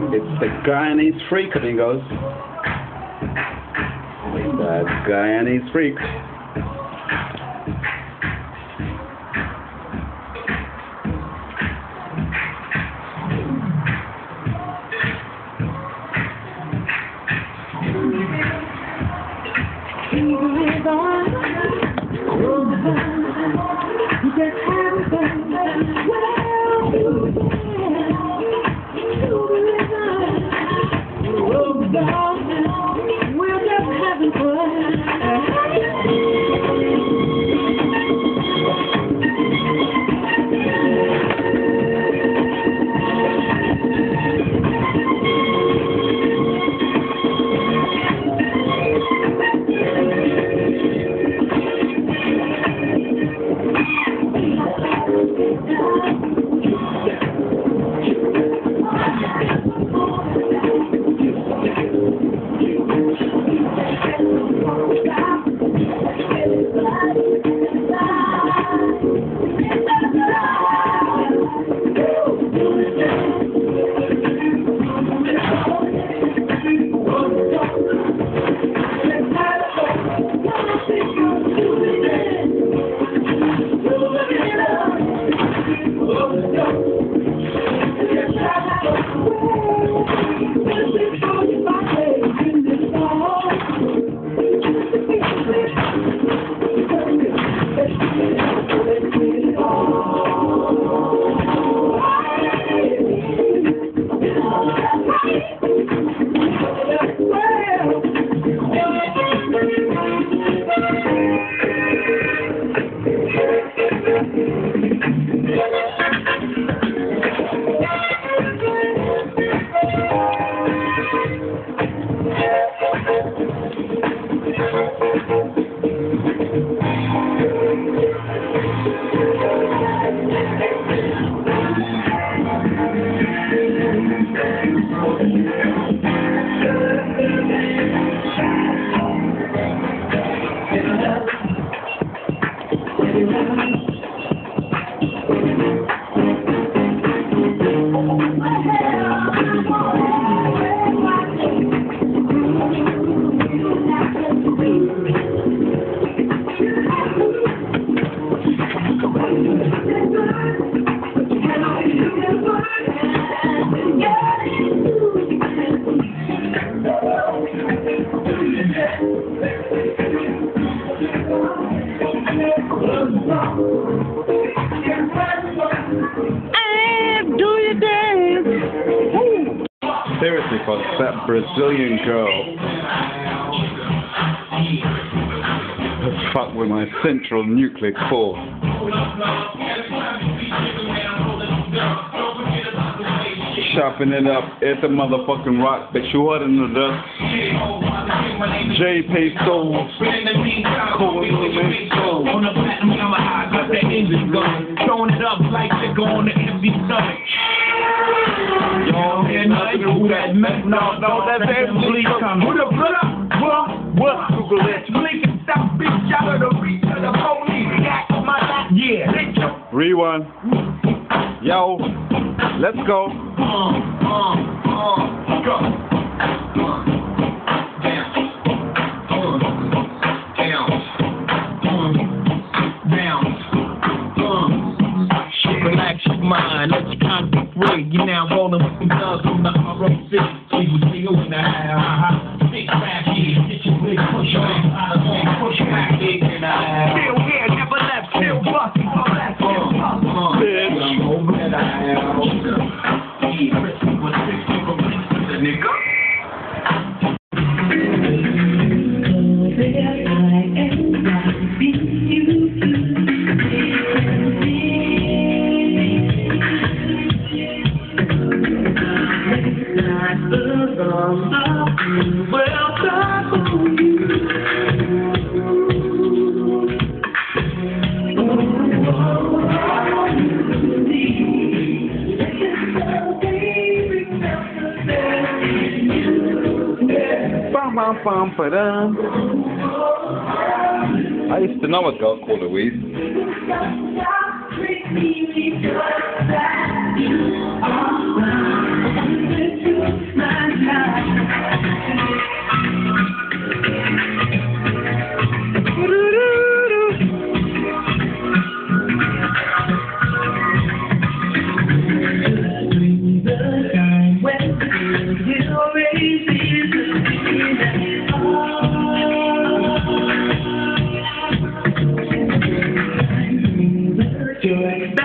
It's the Guyanese freak, amigos. The Guyanese freak. We're just having fun. Seriously, folks, that Brazilian girl has fucked with my central nuclear core. Chopping it up at the motherfucking rock, but you ought to know that. J.P. Soul. Cool Soul. On the platinum, I'm a high, got that engine gun. Throwing it up like they go on the empty stomach. Yo, and I do that mess. No, that's actually coming. Put a blood up. What? Google it. Blink and stop, bitch, out of the reach of the police. Yak my life, yeah. Rewind. Yo, let's go. Go. Relax your mind, let your content free. You're now rolling with the guns from the ROC. We will see you in the house. Big fat years, get your big push on. Push back, big in the house. Still here, never left, still busting all that. Bitch. I'm over in the house. With 6 people, nigga. I used to know a girl called Louise. feel like